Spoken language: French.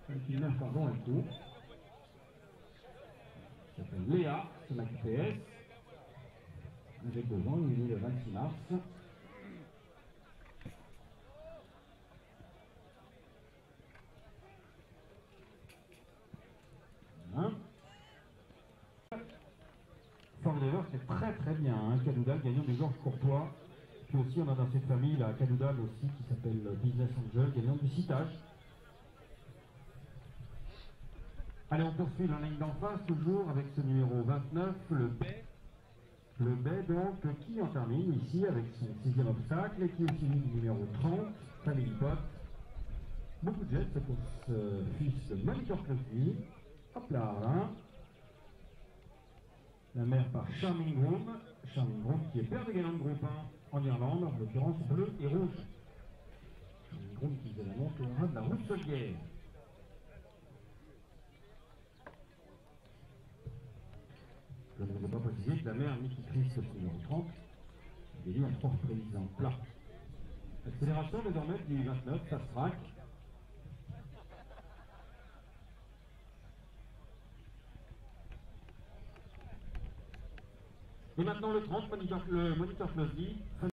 Qui 9, pardon, un coup. Il s'appelle Léa, c'est ma QPS. J'ai 2 ans, il est né le 26 mars. Voilà. Forever, c'est très bien, hein. Cadoudal, gagnant de Georges Courtois. Puis aussi, on a dans cette famille la Cadoudal aussi qui s'appelle Business Angel, gagnant du citage. Allez, on poursuit la ligne d'en face, toujours avec ce numéro 29, le B. Le B, donc, qui en termine ici avec son 6e obstacle et qui est suivi du numéro 30, Family Pot. Beaucoup de gestes pour ce fils de Monica Closny. Hop là, hein. La mère par Charming Groom qui est père de gagnant de groupe 1 en Irlande, en l'occurrence bleu et rouge. Charming Groom qui évidemment tournera de la Rousselière. Je ne vous ai pas précisé que la mère Mickey Christ numéro 30 est élue en 3 reprises en plat. Accélération désormais du 29, Fast Track. Et maintenant le 30, le Monitor Closely.